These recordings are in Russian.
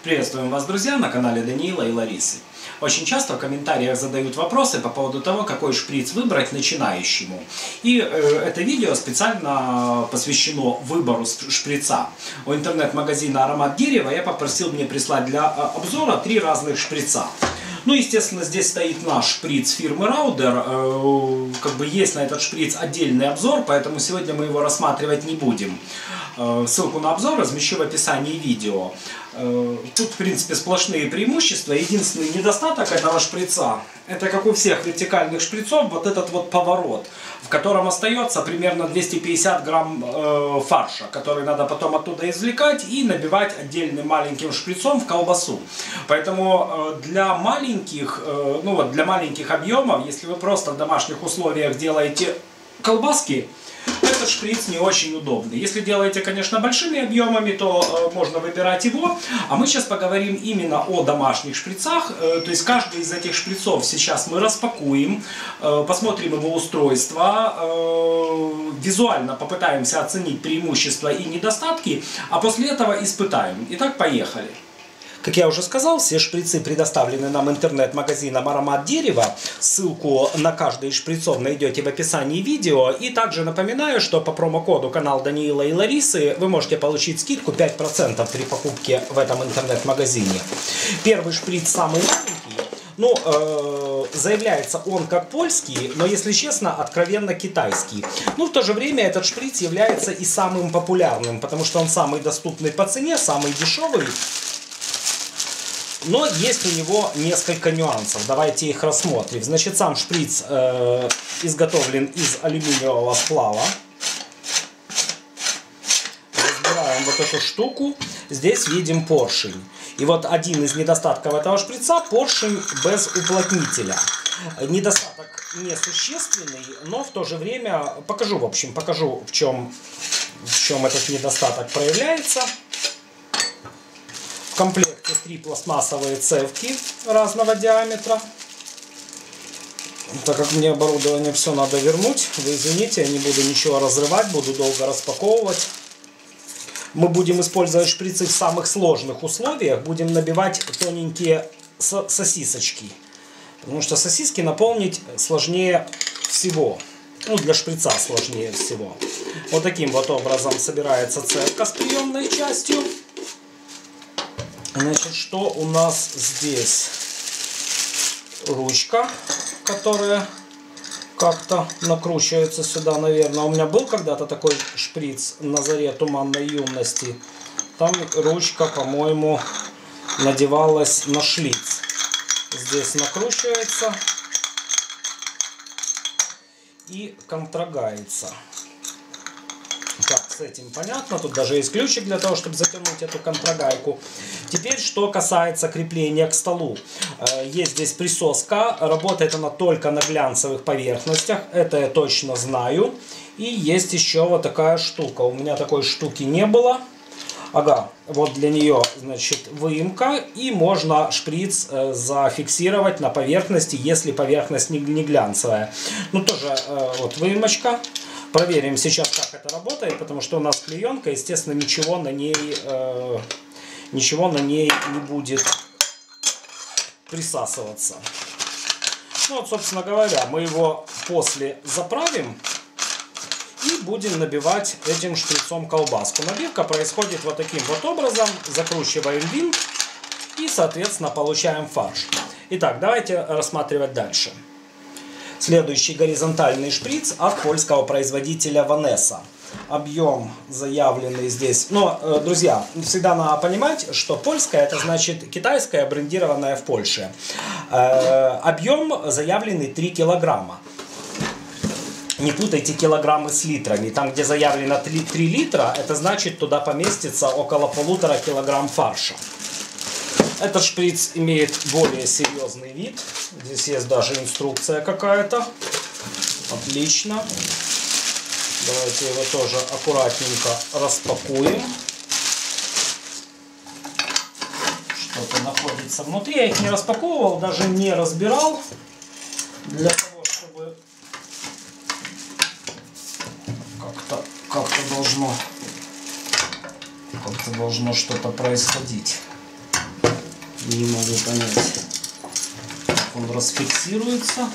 Приветствуем вас, друзья, на канале Даниила и Ларисы. Очень часто в комментариях задают вопросы по поводу того, какой шприц выбрать начинающему. И это видео специально посвящено выбору шприца. У интернет-магазина «Аромат дерева» я попросил мне прислать для обзора 3 разных шприца. Ну, естественно, здесь стоит наш шприц фирмы Раудер. Как бы есть на этот шприц отдельный обзор, поэтому сегодня мы его рассматривать не будем. Ссылку на обзор размещу в описании видео. Тут, в принципе, сплошные преимущества. Единственный недостаток этого шприца, это, как у всех вертикальных шприцов, вот этот вот поворот, в котором остается примерно 250 грамм фарша, который надо потом оттуда извлекать и набивать отдельным маленьким шприцом в колбасу. Поэтому для маленьких объемов, если вы просто в домашних условиях делаете колбаски, этот шприц не очень удобный. Если делаете, конечно, большими объемами, то можно выбирать его. А мы сейчас поговорим именно о домашних шприцах. То есть каждый из этих шприцов сейчас мы распакуем, посмотрим его устройство, визуально попытаемся оценить преимущества и недостатки, а после этого испытаем. Итак, поехали. Как я уже сказал, все шприцы предоставлены нам интернет-магазином «Аромат дерева». Ссылку на каждый из шприцов найдете в описании видео. И также напоминаю, что по промокоду канал Даниила и Ларисы вы можете получить скидку 5% при покупке в этом интернет-магазине. Первый шприц самый маленький. Заявляется он как польский, но, если честно, откровенно китайский. Но в то же время этот шприц является и самым популярным, потому что он самый доступный по цене, самый дешевый. Но есть у него несколько нюансов. Давайте их рассмотрим. Значит, сам шприц изготовлен из алюминиевого сплава. Разбираем вот эту штуку. Здесь видим поршень. И вот один из недостатков этого шприца – поршень без уплотнителя. Недостаток несущественный, но в то же время покажу, в чем этот недостаток проявляется. В комплекте 3 пластмассовые цевки разного диаметра. Так как мне оборудование все надо вернуть, вы извините, я не буду ничего разрывать, буду долго распаковывать. Мы будем использовать шприцы в самых сложных условиях, будем набивать тоненькие сосисочки. Потому что сосиски наполнить сложнее всего. Ну, для шприца сложнее всего. Вот таким вот образом собирается цевка с приемной частью. Значит, что у нас здесь? Ручка, которая как-то накручивается сюда, наверное. У меня был когда-то такой шприц на заре туманной юности. Там ручка, по-моему, надевалась на шлиц. Здесь накручивается и контрагается. Так, с этим понятно. Тут даже есть ключик для того, чтобы затянуть эту контрагайку. Теперь, что касается крепления к столу. Есть здесь присоска. Работает она только на глянцевых поверхностях. Это я точно знаю. И есть еще вот такая штука. У меня такой штуки не было. Ага, вот для нее, значит, выемка. И можно шприц зафиксировать на поверхности, если поверхность не глянцевая. Ну, тоже вот выемочка. Проверим сейчас, как это работает, потому что у нас клеенка, естественно, ничего на ней не будет присасываться. Ну вот, собственно говоря, мы его после заправим и будем набивать этим шприцом колбаску. Набивка происходит вот таким вот образом. Закручиваем винт и, соответственно, получаем фарш. Итак, давайте рассматривать дальше. Следующий горизонтальный шприц от польского производителя Vanessa. Объем заявленный здесь. Но, друзья, всегда надо понимать, что польская — это значит китайская, брендированная в Польше. Объем заявленный 3 килограмма. Не путайте килограммы с литрами. Там, где заявлено 3 литра, это значит, туда поместится около 1,5 килограмм фарша. Этот шприц имеет более серьезный вид. Здесь есть даже инструкция какая-то. Отлично. Давайте его тоже аккуратненько распакуем. Что-то находится внутри. Я их не распаковывал, даже не разбирал. Для того, чтобы как-то должно что-то происходить. Не могу понять, как он расфиксируется.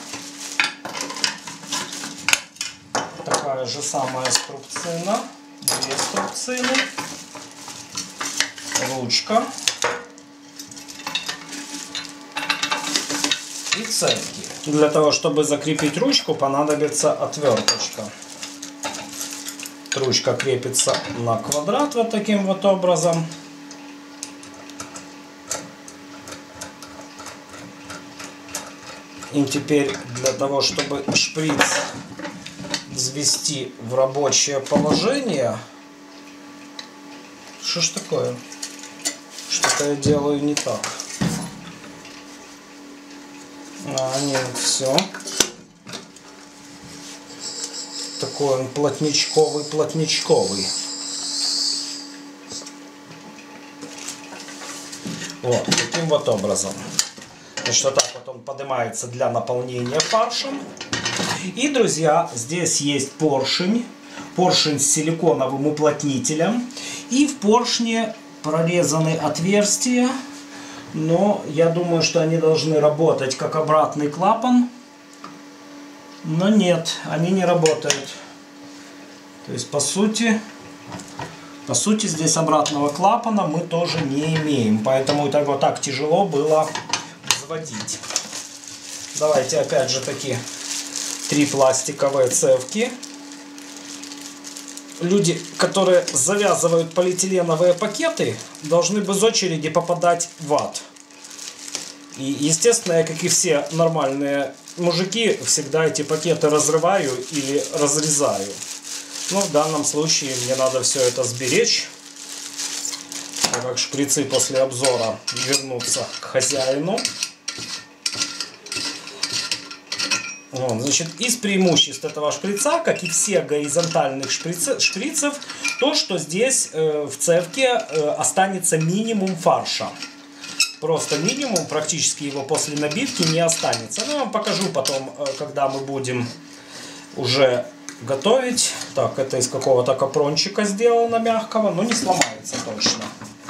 Такая же самая струбцина. 2 струбцины. Ручка. И цепки. Для того, чтобы закрепить ручку, понадобится отверточка. Ручка крепится на квадрат вот таким вот образом. И теперь для того, чтобы шприц взвести в рабочее положение... Что ж такое? Что-то я делаю не так. А, нет, все. Такой он плотничковый. Вот, таким вот образом. Значит, вот так вот он поднимается для наполнения фаршем. И, друзья, здесь есть поршень. Поршень с силиконовым уплотнителем. И в поршне прорезаны отверстия. Но я думаю, что они должны работать как обратный клапан. Но нет, они не работают. То есть, по сути, здесь обратного клапана мы тоже не имеем. Поэтому вот так тяжело было взводить. Давайте опять же таки 3 пластиковые цевки. Люди, которые завязывают полиэтиленовые пакеты, должны без очереди попадать в ад. И, естественно, я, как и все нормальные мужики, всегда эти пакеты разрываю или разрезаю. Но в данном случае мне надо все это сберечь, так как шприцы после обзора вернутся к хозяину. Вот, значит, из преимуществ этого шприца, как и всех горизонтальных шприцев, то, что здесь в цевке останется минимум фарша. Просто минимум, практически его после набивки не останется. Но я вам покажу потом, когда мы будем уже готовить. Так, это из какого-то капрончика сделано мягкого, но не сломается точно.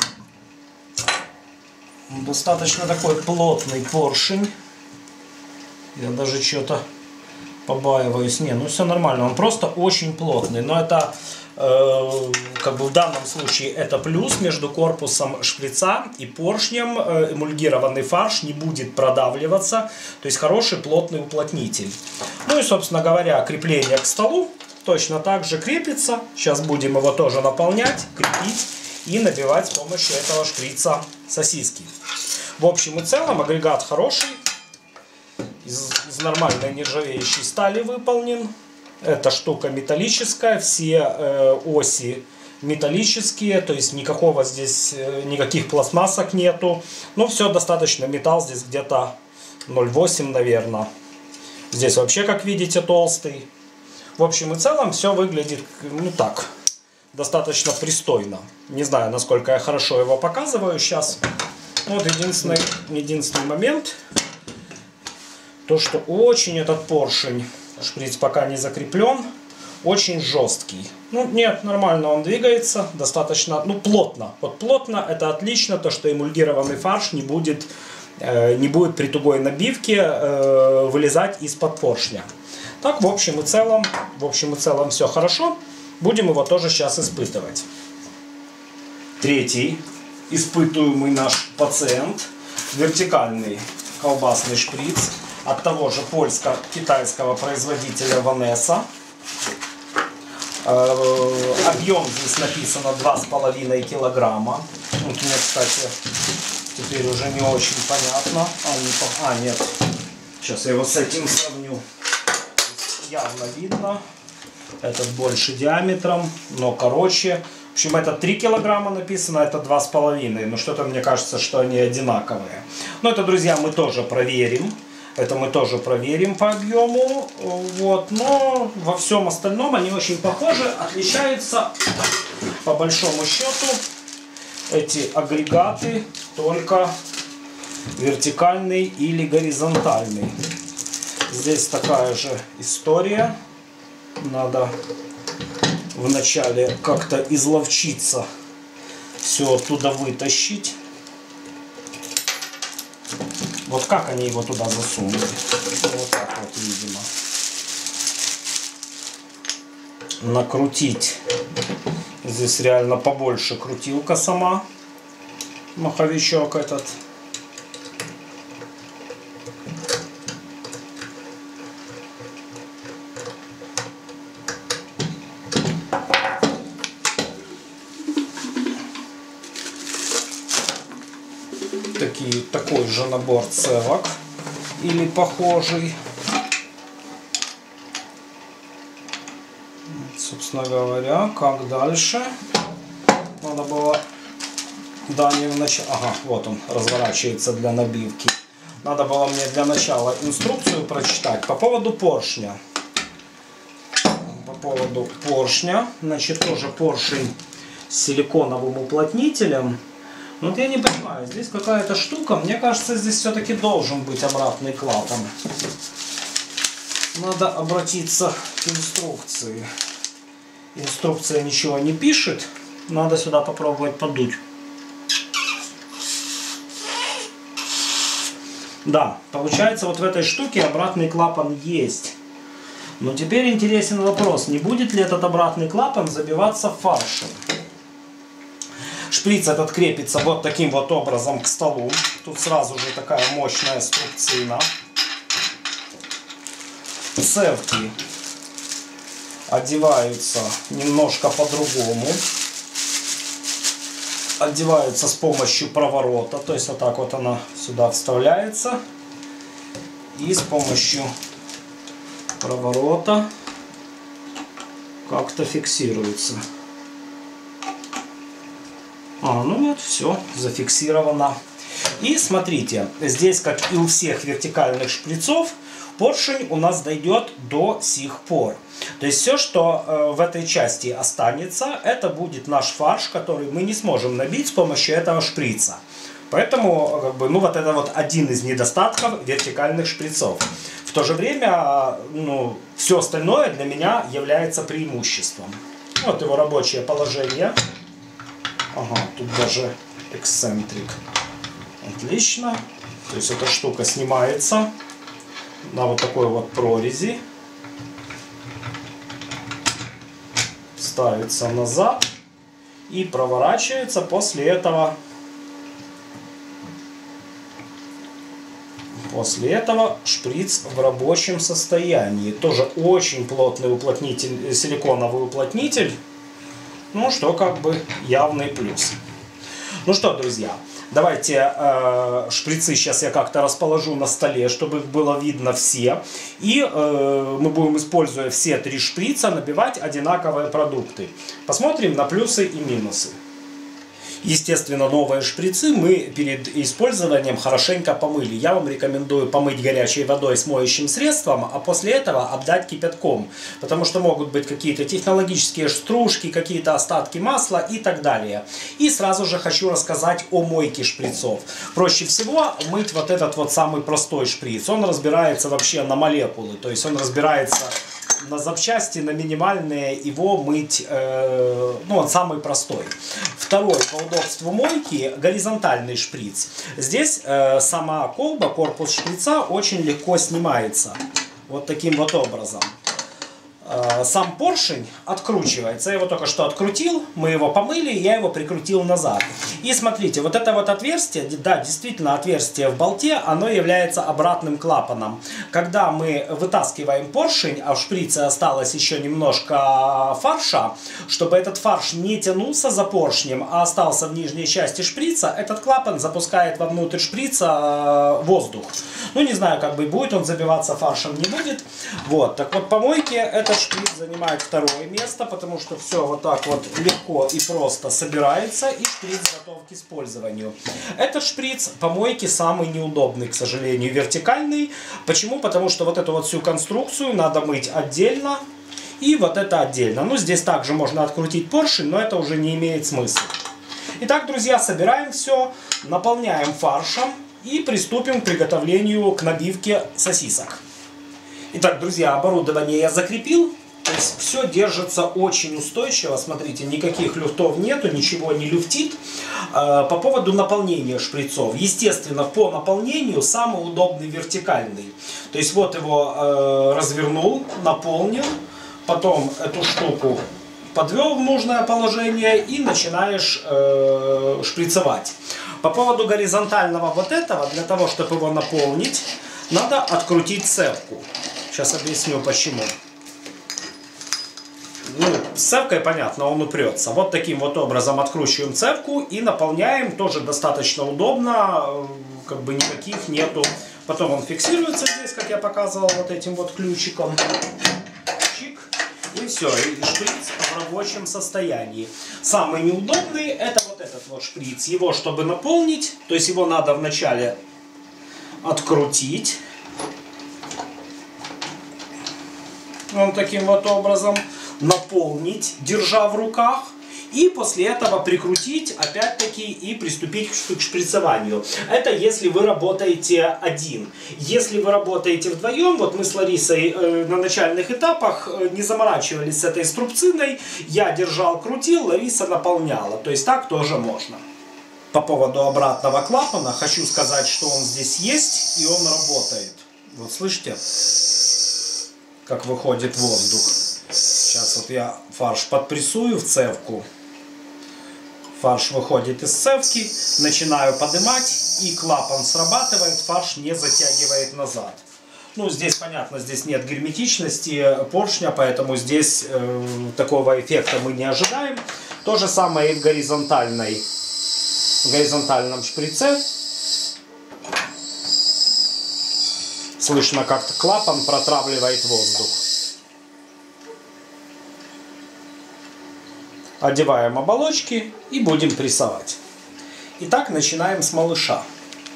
Достаточно такой плотный поршень. Я даже что-то побаиваюсь. Не, ну все нормально. Он просто очень плотный. Но это, как бы в данном случае, это плюс между корпусом шприца и поршнем. Эмульгированный фарш не будет продавливаться. То есть хороший плотный уплотнитель. Ну и, собственно говоря, крепление к столу точно так же крепится. Сейчас будем его тоже наполнять, крепить и набивать с помощью этого шприца сосиски. В общем и целом агрегат хороший. Из нормальной нержавеющей стали выполнен. Эта штука металлическая, все оси металлические, то есть никакого здесь, никаких пластмассок нету. Но все достаточно, металл здесь где-то 0,8, наверное. Здесь вообще, как видите, толстый. В общем и целом все выглядит, ну так, достаточно пристойно. Не знаю, насколько я хорошо его показываю сейчас. Вот единственный момент. То, что очень этот поршень, шприц пока не закреплен, очень жесткий. Ну, нет, нормально он двигается, достаточно, ну, плотно. Вот плотно, это отлично, то, что эмульгированный фарш не будет при тугой набивке вылезать из-под поршня. Так, в общем и целом все хорошо. Будем его тоже сейчас испытывать. Третий испытуемый наш пациент. Вертикальный колбасный шприц от того же польско-китайского производителя Ванесса. Объем здесь написано 2,5 килограмма. Вот мне, кстати, теперь уже не очень понятно. Нет. Сейчас я его с этим сравню. Явно видно. Этот больше диаметром, но короче. В общем, это 3 килограмма написано, это 2,5. Но что-то мне кажется, что они одинаковые. Но это, друзья, мы тоже проверим. Это мы тоже проверим по объему. Вот. Но во всем остальном они очень похожи. Отличаются, по большому счету, эти агрегаты только вертикальный или горизонтальный. Здесь такая же история. Надо вначале как-то изловчиться, все оттуда вытащить. Вот как они его туда засунули? Вот так вот, видимо. Накрутить. Здесь реально побольше крутилка сама. Маховичок этот. Такой же набор цевок или похожий. Собственно говоря, как дальше? Надо было... Да, не вначале... Ага, вот он разворачивается для набивки. Надо было мне для начала инструкцию прочитать по поводу поршня. По поводу поршня. Значит, тоже поршень с силиконовым уплотнителем. Вот я не понимаю, здесь какая-то штука, мне кажется, здесь все-таки должен быть обратный клапан. Надо обратиться к инструкции. Инструкция ничего не пишет, надо сюда попробовать подуть. Да, получается, вот в этой штуке обратный клапан есть. Но теперь интересен вопрос, не будет ли этот обратный клапан забиваться фаршем? Шприц этот крепится вот таким вот образом к столу. Тут сразу же такая мощная струбцина. Цевки одеваются немножко по-другому. Одеваются с помощью проворота. То есть вот так вот она сюда вставляется. И с помощью проворота как-то фиксируется. Ну вот, все, зафиксировано. И смотрите, здесь, как и у всех вертикальных шприцов, поршень у нас дойдет до сих пор. То есть все, что в этой части останется, это будет наш фарш, который мы не сможем набить с помощью этого шприца. Поэтому, как бы, ну, вот это вот один из недостатков вертикальных шприцов. В то же время, ну, все остальное для меня является преимуществом. Вот его рабочее положение. Ага, тут даже эксцентрик. Отлично. То есть эта штука снимается на вот такой вот прорези. Ставится назад и проворачивается после этого. После этого шприц в рабочем состоянии. Тоже очень плотный уплотнитель, силиконовый уплотнитель. Ну, что как бы явный плюс. Ну что, друзья, давайте шприцы сейчас я как-то расположу на столе, чтобы их было видно все. И мы будем, используя все 3 шприца, набивать одинаковые продукты. Посмотрим на плюсы и минусы. Естественно, новые шприцы мы перед использованием хорошенько помыли. Я вам рекомендую помыть горячей водой с моющим средством, а после этого обдать кипятком. Потому что могут быть какие-то технологические стружки, какие-то остатки масла и так далее. И сразу же хочу рассказать о мойке шприцов. Проще всего мыть вот этот вот самый простой шприц. Он разбирается вообще на молекулы. То есть он разбирается на запчасти, на минимальные, его мыть, ну, он самый простой. Второй по удобству мойки горизонтальный шприц. Здесь сама колба, корпус шприца очень легко снимается. Вот таким вот образом. Сам поршень откручивается. Я его только что открутил, мы его помыли, я его прикрутил назад. И смотрите, вот это вот отверстие, да, действительно отверстие в болте, оно является обратным клапаном. Когда мы вытаскиваем поршень, а в шприце осталось еще немножко фарша, чтобы этот фарш не тянулся за поршнем, а остался в нижней части шприца, этот клапан запускает вовнутрь шприца воздух. Ну, не знаю, как бы будет он забиваться фаршем, не будет. Вот, так вот, по мойке этот шприц занимает второе место, потому что все вот так вот легко и просто собирается, и шприц готов к использованию. Этот шприц по мойке самый неудобный, к сожалению, вертикальный. Почему? Потому что вот эту вот всю конструкцию надо мыть отдельно, и вот это отдельно. Ну, здесь также можно открутить поршень, но это уже не имеет смысла. Итак, друзья, собираем все, наполняем фаршем и приступим к приготовлению, к набивке сосисок. Итак, друзья, оборудование я закрепил. То есть все держится очень устойчиво. Смотрите, никаких люфтов нету, ничего не люфтит. По поводу наполнения шприцов. Естественно, по наполнению самый удобный вертикальный. То есть вот его развернул, наполнил, потом эту штуку подвел в нужное положение и начинаешь шприцевать. По поводу горизонтального вот этого, для того, чтобы его наполнить, надо открутить цевку. Сейчас объясню почему. Ну, с цевкой понятно, он упрется. Вот таким вот образом откручиваем цевку и наполняем. Тоже достаточно удобно, как бы никаких нету. Потом он фиксируется здесь, как я показывал, вот этим вот ключиком. Чик. И все, и шприц в рабочем состоянии. Самый неудобный это вот этот вот шприц. Его, чтобы наполнить, то есть его надо вначале открутить. Он таким вот образом наполнить, держа в руках, и после этого прикрутить опять-таки и приступить к шприцеванию. Это если вы работаете один. Если вы работаете вдвоем, вот мы с Ларисой на начальных этапах не заморачивались с этой струбциной, я держал, крутил, Лариса наполняла. То есть так тоже можно. По поводу обратного клапана хочу сказать, что он здесь есть и он работает. Вот слышите, как выходит воздух. Сейчас вот я фарш подпрессую в цевку. Фарш выходит из цевки, начинаю поднимать, и клапан срабатывает, фарш не затягивает назад. Ну, здесь понятно, здесь нет герметичности поршня, поэтому здесь такого эффекта мы не ожидаем. То же самое и в горизонтальном шприце. Слышно, как клапан протравливает воздух. Одеваем оболочки и будем прессовать. Итак, начинаем с малыша.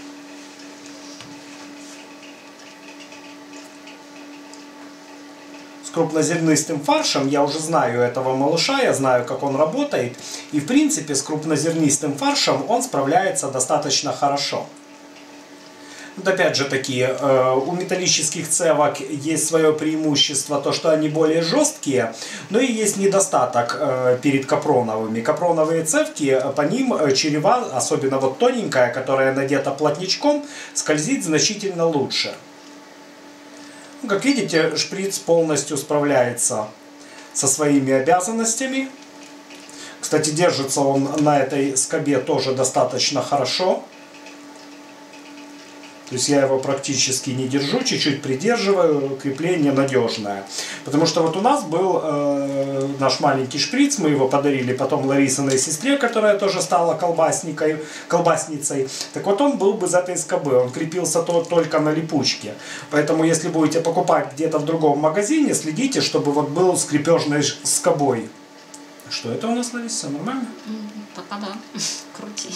С крупнозернистым фаршем я уже знаю этого малыша, я знаю, как он работает. И в принципе с крупнозернистым фаршем он справляется достаточно хорошо. Вот опять же таки, у металлических цевок есть свое преимущество, то что они более жесткие, но и есть недостаток перед капроновыми. Капроновые цевки, по ним черева, особенно вот тоненькая, которая надета плотничком, скользит значительно лучше. Ну, как видите, шприц полностью справляется со своими обязанностями. Кстати, держится он на этой скобе тоже достаточно хорошо. То есть я его практически не держу, чуть-чуть придерживаю, крепление надежное. Потому что вот у нас был наш маленький шприц, мы его подарили потом Ларисиной сестре, которая тоже стала колбасницей. Так вот он был без этой скобы, он крепился только на липучке. Поэтому если будете покупать где-то в другом магазине, следите, чтобы вот был с крепежной скобой. Что это у нас, Лариса, нормально? Пока да, крути.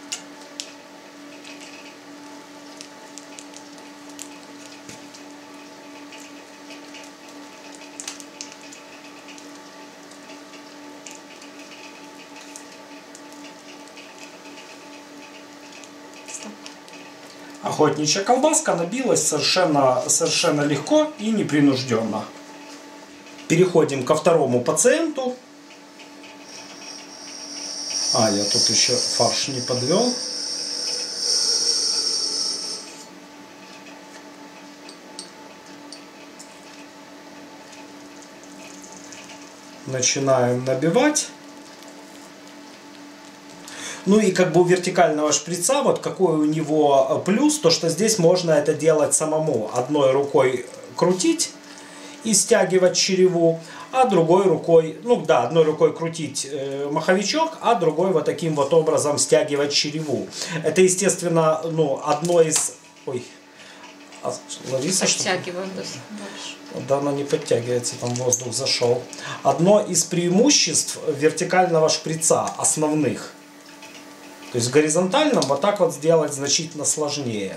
Охотничья колбаска набилась совершенно легко и непринужденно. Переходим ко второму пациенту. Я тут еще фарш не подвел. Начинаем набивать. Ну и как бы у вертикального шприца, вот какой у него плюс, то что здесь можно это делать самому. Одной рукой крутить и стягивать череву, а другой рукой, одной рукой крутить маховичок, а другой вот таким вот образом стягивать череву. Это, естественно, одно из... Ой, Лариса, подтягиваем дальше. Да, она не подтягивается, там воздух зашел. Одно из преимуществ вертикального шприца, основных. То есть в горизонтальном вот так вот сделать значительно сложнее.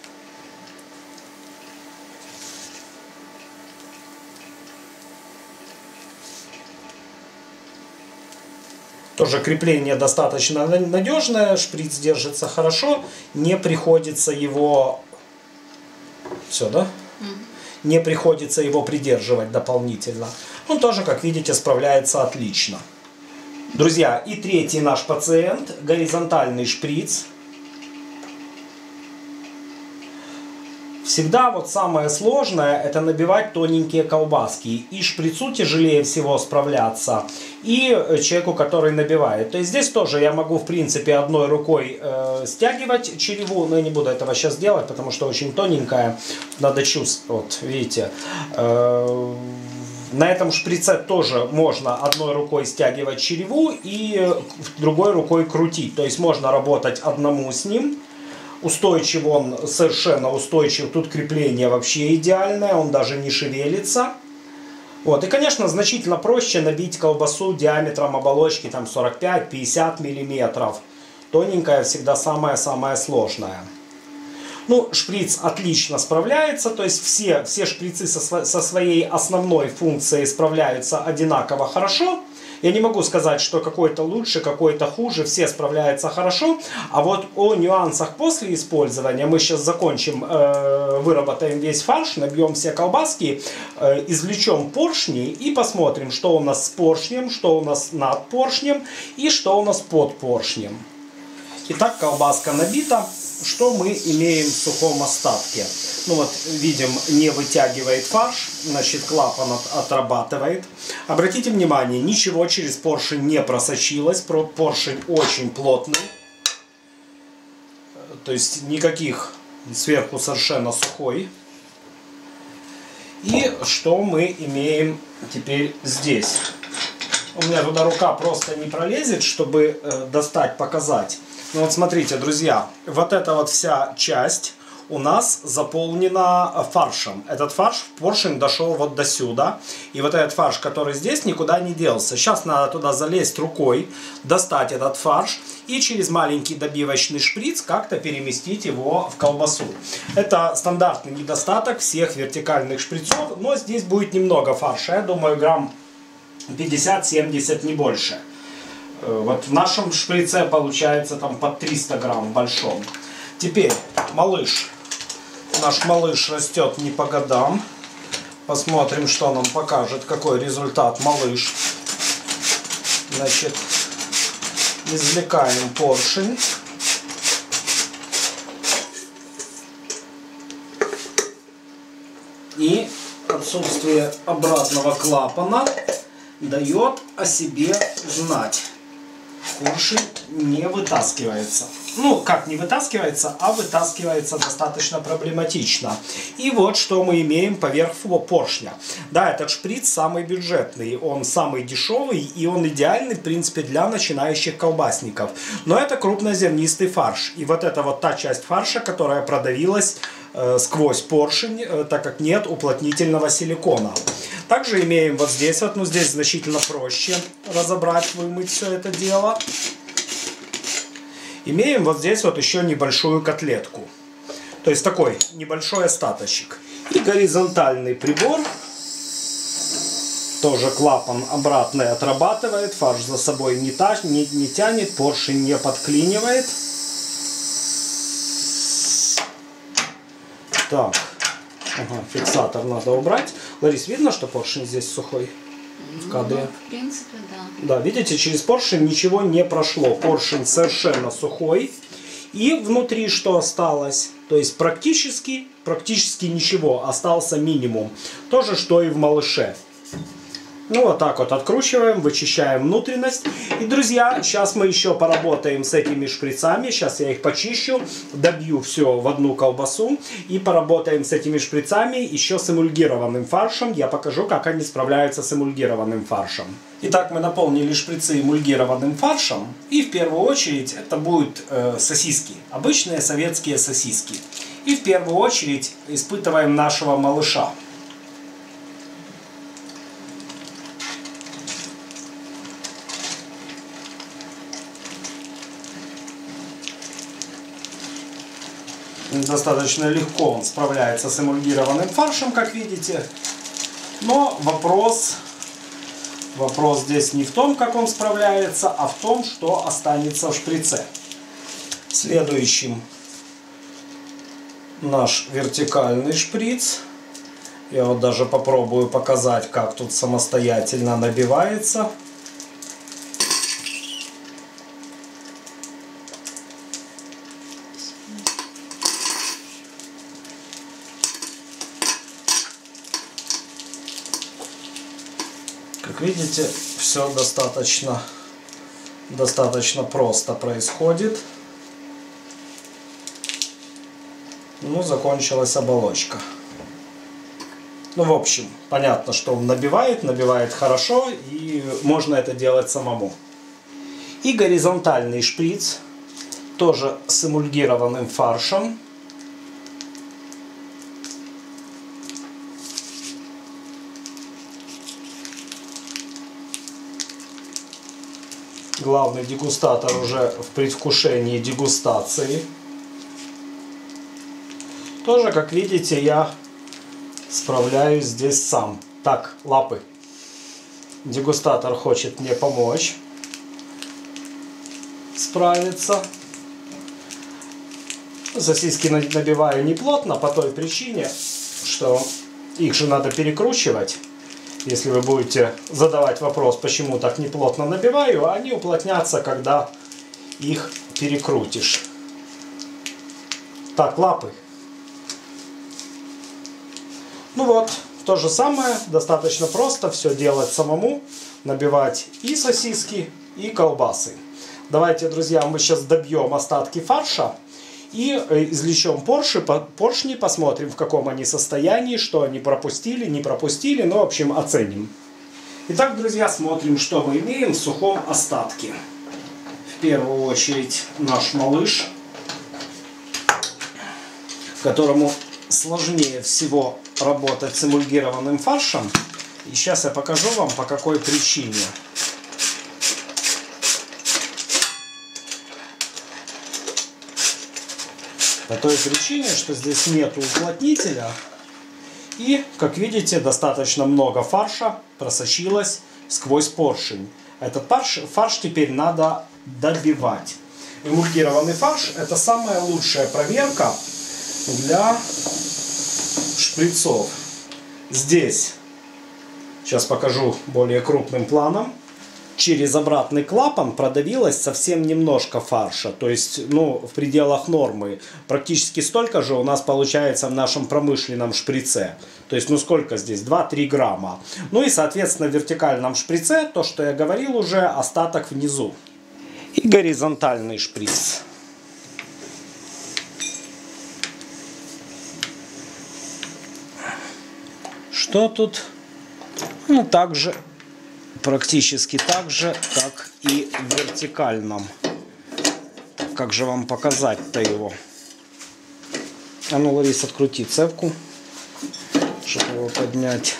Тоже крепление достаточно надежное, шприц держится хорошо, не приходится его... Все, да? Не приходится его придерживать дополнительно. Он тоже, как видите, справляется отлично. Друзья, и третий наш пациент, горизонтальный шприц. Всегда вот самое сложное это набивать тоненькие колбаски. И шприцу тяжелее всего справляться, и человеку, который набивает. То есть здесь тоже я могу, в принципе, одной рукой стягивать череву, но я не буду этого сейчас делать, потому что очень тоненькая. Надо чувствовать, вот, видите. На этом шприце тоже можно одной рукой стягивать череву и другой рукой крутить. То есть можно работать одному с ним. Устойчив он, совершенно устойчив. Тут крепление вообще идеальное, он даже не шевелится. Вот. И, конечно, значительно проще набить колбасу диаметром оболочки 45-50 мм. Тоненькая всегда самая-самая сложная. Ну, шприц отлично справляется, то есть все шприцы со своей основной функцией справляются одинаково хорошо. Я не могу сказать, что какой-то лучше, какой-то хуже, все справляются хорошо. А вот о нюансах после использования мы сейчас закончим, выработаем весь фарш, набьем все колбаски, извлечем поршни и посмотрим, что у нас с поршнем, что у нас над поршнем и что у нас под поршнем. Итак, колбаска набита. Что мы имеем в сухом остатке? Ну вот, видим, не вытягивает фарш, значит, клапан отрабатывает. Обратите внимание, ничего через поршень не просочилось, поршень очень плотный. То есть никаких, сверху совершенно сухой. И что мы имеем теперь здесь? У меня туда рука просто не пролезет, чтобы достать, показать. Ну вот смотрите, друзья, вот эта вот вся часть у нас заполнена фаршем. Этот фарш в поршень дошел вот до сюда. И вот этот фарш, который здесь, никуда не делся. Сейчас надо туда залезть рукой, достать этот фарш и через маленький добивочный шприц как-то переместить его в колбасу. Это стандартный недостаток всех вертикальных шприцов, но здесь будет немного фарша. Я думаю, грамм 50-70, не больше. Вот в нашем шприце получается там под 300 грамм в большом. Теперь малыш. Наш малыш растет не по годам. Посмотрим, что нам покажет, какой результат малыш. Значит, извлекаем поршень. И отсутствие обратного клапана дает о себе знать. Поршень не вытаскивается. Ну, как не вытаскивается, а вытаскивается достаточно проблематично. И вот что мы имеем поверх поршня. Да, этот шприц самый бюджетный, он самый дешевый, и он идеальный, в принципе, для начинающих колбасников. Но это крупнозернистый фарш. И вот это вот та часть фарша, которая продавилась сквозь поршень, так как нет уплотнительного силикона. Также имеем вот здесь вот, ну здесь значительно проще разобрать, вымыть все это дело. Имеем вот здесь вот еще небольшую котлетку. То есть такой небольшой остаточек. И горизонтальный прибор. Тоже клапан обратный отрабатывает. Фарш за собой не тянет, поршень не подклинивает. Так. Ага, фиксатор надо убрать. Ларис, видно, что поршень здесь сухой? В кадре. Ну, в принципе, да. Да, видите, через поршень ничего не прошло. Поршень совершенно сухой. И внутри что осталось? То есть практически ничего. Остался минимум. То же, что и в малыше. Ну, вот так вот откручиваем, вычищаем внутренность. И, друзья, сейчас мы еще поработаем с этими шприцами. Сейчас я их почищу, добью все в одну колбасу. И поработаем с этими шприцами еще с эмульгированным фаршем. Я покажу, как они справляются с эмульгированным фаршем. Итак, мы наполнили шприцы эмульгированным фаршем. И в первую очередь это будут сосиски. Обычные советские сосиски. И в первую очередь испытываем нашего малыша. Достаточно легко он справляется с эмульгированным фаршем, как видите. Но вопрос здесь не в том, как он справляется, а в том, что останется в шприце. Следующим наш вертикальный шприц. Я вот даже попробую показать, как тут самостоятельно набивается. Как видите, все достаточно просто происходит. Ну, закончилась оболочка. Ну, в общем, понятно, что он набивает хорошо, и можно это делать самому. И горизонтальный шприц, тоже с эмульгированным фаршем. Главный дегустатор уже в предвкушении дегустации. Тоже, как видите, я справляюсь здесь сам. Так, лапы. Дегустатор хочет мне помочь справиться. Сосиски набиваю не плотно по той причине, что их же надо перекручивать. Если вы будете задавать вопрос, почему так неплотно набиваю, они уплотнятся, когда их перекрутишь. Так, лапы. Ну вот, то же самое, достаточно просто все делать самому, набивать и сосиски, и колбасы. Давайте, друзья, мы сейчас добьем остатки фарша и извлечем поршни, посмотрим, в каком они состоянии, что они пропустили, не пропустили, ну, в общем, оценим. Итак, друзья, смотрим, что мы имеем в сухом остатке. В первую очередь наш малыш, которому сложнее всего работать с эмульгированным фаршем. И сейчас я покажу вам, по какой причине. По той причине, что здесь нету уплотнителя. И, как видите, достаточно много фарша просочилось сквозь поршень. Этот фарш теперь надо добивать. Эмульгированный фарш — это самая лучшая проверка для шприцов. Здесь, сейчас покажу более крупным планом, через обратный клапан продавилось совсем немножко фарша. То есть, ну, в пределах нормы. Практически столько же у нас получается в нашем промышленном шприце. То есть, ну, сколько здесь? 2-3 грамма. Ну и, соответственно, в вертикальном шприце, то, что я говорил уже, остаток внизу. И горизонтальный шприц. Что тут? Ну, также, практически так же, как и в вертикальном. Как же вам показать-то его? А ну, Лариса, открути цевку, чтобы его поднять.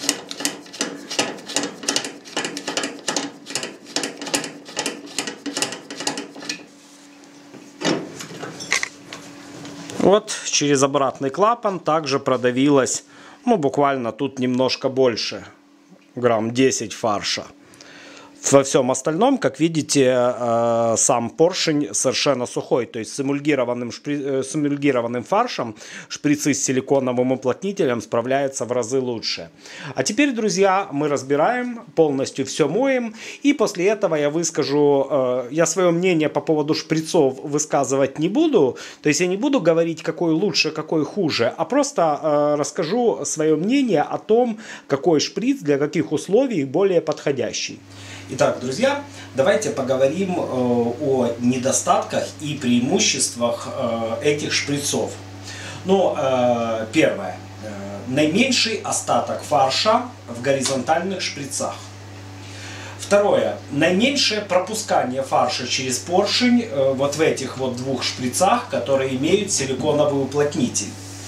Вот через обратный клапан также продавилось, ну, буквально тут немножко больше, грамм 10 фарша. Во всем остальном, как видите, сам поршень совершенно сухой. То есть с эмульгированным фаршем шприцы с силиконовым уплотнителем справляются в разы лучше. А теперь, друзья, мы разбираем, полностью все моем. И после этого я выскажу, я свое мнение по поводу шприцов высказывать не буду. То есть я не буду говорить, какой лучше, какой хуже. А просто расскажу свое мнение о том, какой шприц для каких условий более подходящий. Итак, друзья, давайте поговорим о недостатках и преимуществах этих шприцов. Ну, первое. Наименьший остаток фарша в горизонтальных шприцах. Второе. Наименьшее пропускание фарша через поршень вот в этих вот двух шприцах, которые имеют силиконовый уплотнитель.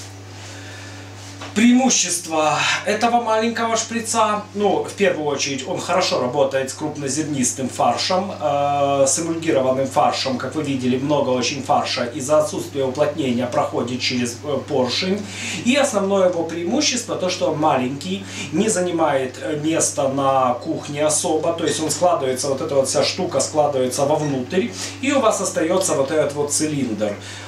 Преимущество этого маленького шприца, ну, в первую очередь, он хорошо работает с крупнозернистым фаршем, с эмульгированным фаршем, как вы видели, много очень фарша из-за отсутствия уплотнения проходит через поршень. И основное его преимущество, то, что он маленький, не занимает места на кухне особо, то есть он складывается, вот эта вот вся штука складывается вовнутрь, и у вас остается вот этот вот цилиндр.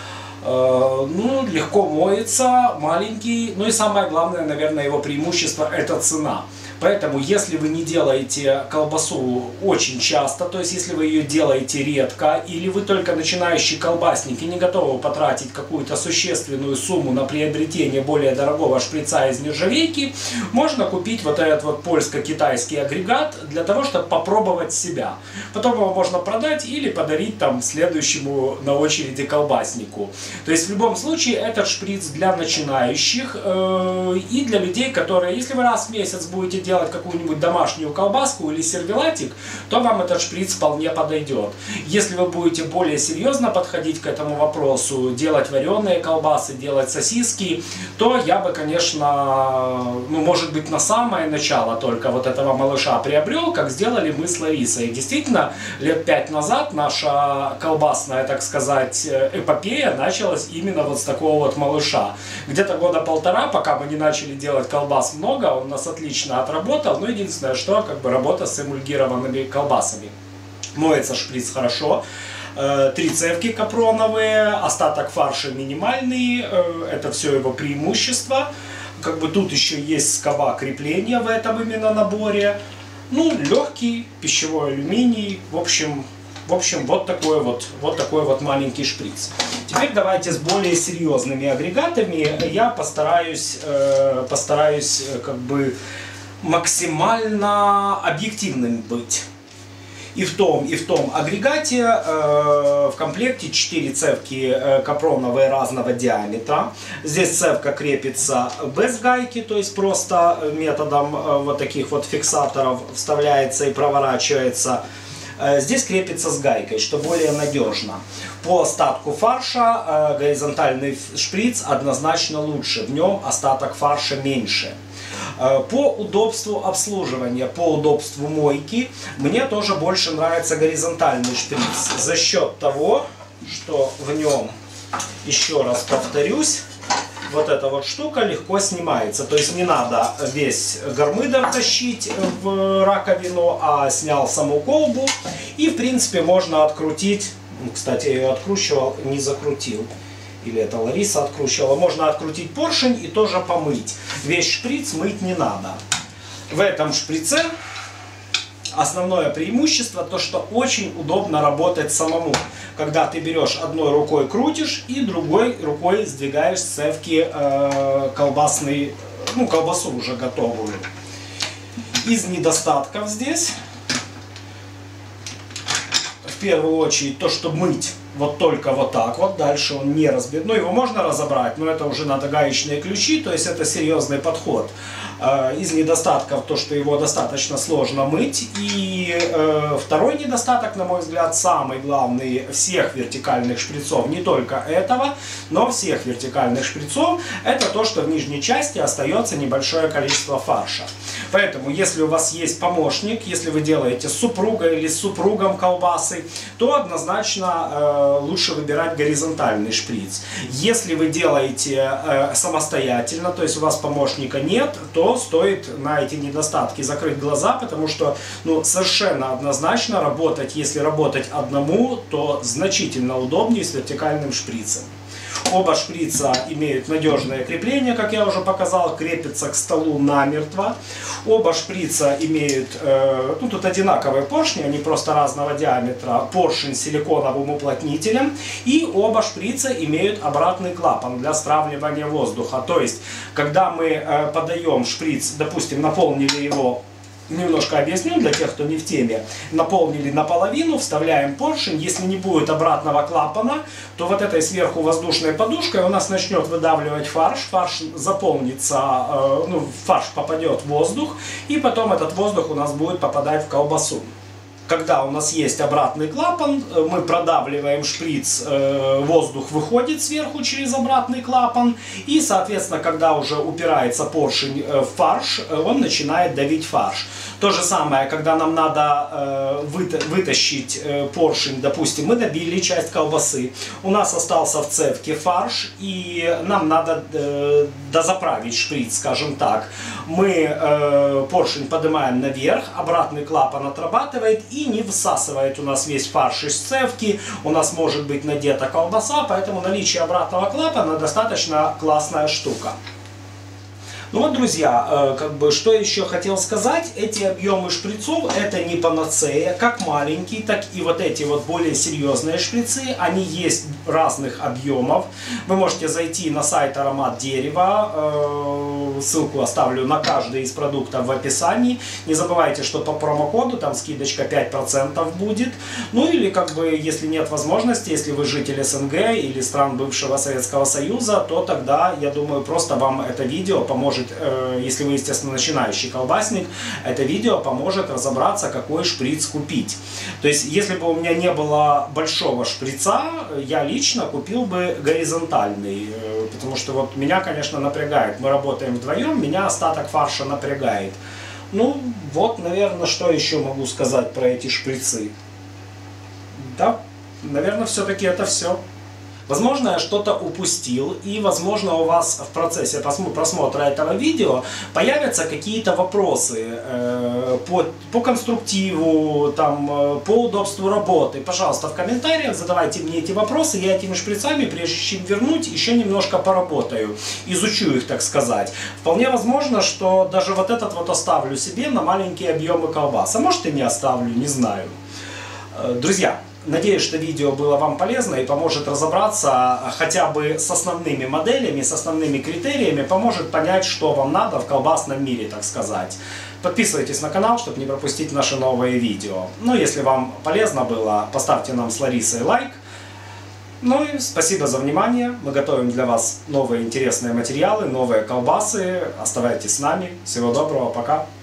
ну, легко моется, маленький. Ну и самое главное, наверное, его преимущество – это цена. Поэтому, если вы не делаете колбасу очень часто, то есть если вы ее делаете редко, или вы только начинающий колбасник и не готовы потратить какую-то существенную сумму на приобретение более дорогого шприца из нержавейки, можно купить вот этот вот польско-китайский агрегат для того, чтобы попробовать себя. Потом его можно продать или подарить там следующему на очереди колбаснику. То есть в любом случае этот шприц для начинающих и для людей, которые, если вы раз в месяц будете делать какую-нибудь домашнюю колбаску или сервелатик, то вам этот шприц вполне подойдет. Если вы будете более серьезно подходить к этому вопросу, делать вареные колбасы, делать сосиски, то я бы, конечно, ну, может быть, на самое начало только вот этого малыша приобрел, как сделали мы с Ларисой. И действительно, лет 5 назад наша колбасная, так сказать, эпопея началась именно вот с такого вот малыша. Где-то года полтора, пока мы не начали делать колбас много, он у нас отлично отработал. Но единственное, что как бы работа с эмульгированными колбасами. Моется шприц хорошо. 3 цевки капроновые, остаток фарша минимальный. Это все его преимущество. Как бы тут еще есть скоба крепления в этом именно наборе. Ну, легкий, пищевой алюминий. В общем, вот такой вот маленький шприц. Теперь давайте с более серьезными агрегатами. Я постараюсь как бы максимально объективным быть. И в том агрегате в комплекте 4 цевки капроновые разного диаметра. Здесь цевка крепится без гайки, то есть просто методом вот таких вот фиксаторов вставляется и проворачивается. Здесь крепится с гайкой, что более надежно. По остатку фарша горизонтальный шприц однозначно лучше, в нем остаток фарша меньше. По удобству обслуживания, по удобству мойки, мне тоже больше нравится горизонтальный шприц. За счет того, что в нем, еще раз повторюсь, вот эта вот штука легко снимается. То есть не надо весь гармидер тащить в раковину, а снял саму колбу. И в принципе можно открутить. Кстати, я ее откручивал, не закрутил. Или это Лариса откручивала. Можно открутить поршень и тоже помыть. Весь шприц мыть не надо. В этом шприце основное преимущество то, что очень удобно работать самому. Когда ты берешь одной рукой крутишь и другой рукой сдвигаешь с цевки колбасу уже готовую. Из недостатков здесь в первую очередь то, что мыть вот только вот так вот, дальше он не разбит. Ну, его можно разобрать, но это уже надо гаечные ключи, то есть это серьезный подход. Из недостатков то, что его достаточно сложно мыть. И второй недостаток, на мой взгляд, самый главный всех вертикальных шприцов, не только этого, но всех вертикальных шприцов, это то, что в нижней части остается небольшое количество фарша. Поэтому, если у вас есть помощник, если вы делаете с супругой или с супругом колбасы, то однозначно лучше выбирать горизонтальный шприц. Если вы делаете самостоятельно, то есть у вас помощника нет, то стоит на эти недостатки закрыть глаза, потому что совершенно однозначно работать, если работать одному, то значительно удобнее с вертикальным шприцем. Оба шприца имеют надежное крепление, как я уже показал, крепятся к столу намертво. Оба шприца имеют, тут одинаковые поршни, они просто разного диаметра, поршень с силиконовым уплотнителем. И оба шприца имеют обратный клапан для стравливания воздуха. То есть, когда мы подаем шприц, допустим, наполнили его, немножко объясню для тех, кто не в теме. Наполнили наполовину, вставляем поршень. Если не будет обратного клапана, то вот этой сверху воздушной подушкой у нас начнет выдавливать фарш. Фарш заполнится, в фарш попадет воздух, и потом этот воздух у нас будет попадать в колбасу. Когда у нас есть обратный клапан, мы продавливаем шприц, воздух выходит сверху через обратный клапан. И, соответственно, когда уже упирается поршень в фарш, он начинает давить фарш. То же самое, когда нам надо вытащить поршень, допустим, мы добили часть колбасы, у нас остался в цевке фарш, и нам надо дозаправить шприц, скажем так. Мы поршень поднимаем наверх, обратный клапан отрабатывает, и не высасывает у нас весь фарш из цевки, у нас может быть надета колбаса, поэтому наличие обратного клапана достаточно классная штука. Ну вот, друзья, что еще хотел сказать, эти объемы шприцов это не панацея, как маленькие, так и вот эти вот более серьезные шприцы, они есть разных объемов. Вы можете зайти на сайт Аромат Дерева, ссылку оставлю на каждый из продуктов в описании. Не забывайте, что по промокоду там скидочка 5% будет. Ну или если нет возможности, если вы житель СНГ или стран бывшего Советского Союза, то тогда, я думаю, просто вам это видео поможет. Если вы, естественно, начинающий колбасник, это видео поможет разобраться, какой шприц купить. То есть, если бы у меня не было большого шприца, я лично купил бы горизонтальный, потому что вот меня, конечно, напрягает. Мы работаем вдвоем, меня остаток фарша напрягает. Ну, вот, наверное, что еще могу сказать про эти шприцы. Да, наверное, все-таки это все. Возможно, я что-то упустил, и, возможно, у вас в процессе просмотра этого видео появятся какие-то вопросы по конструктиву, по удобству работы. Пожалуйста, в комментариях задавайте мне эти вопросы, я этими шприцами, прежде чем вернуть, еще немножко поработаю, изучу их, так сказать. Вполне возможно, что даже вот этот вот оставлю себе на маленькие объемы колбас, а может и не оставлю, не знаю. Друзья, надеюсь, что видео было вам полезно и поможет разобраться хотя бы с основными моделями, с основными критериями, поможет понять, что вам надо в колбасном мире, так сказать. Подписывайтесь на канал, чтобы не пропустить наши новые видео. Ну, если вам полезно было, поставьте нам с Ларисой лайк. Ну и спасибо за внимание. Мы готовим для вас новые интересные материалы, новые колбасы. Оставайтесь с нами. Всего доброго, пока.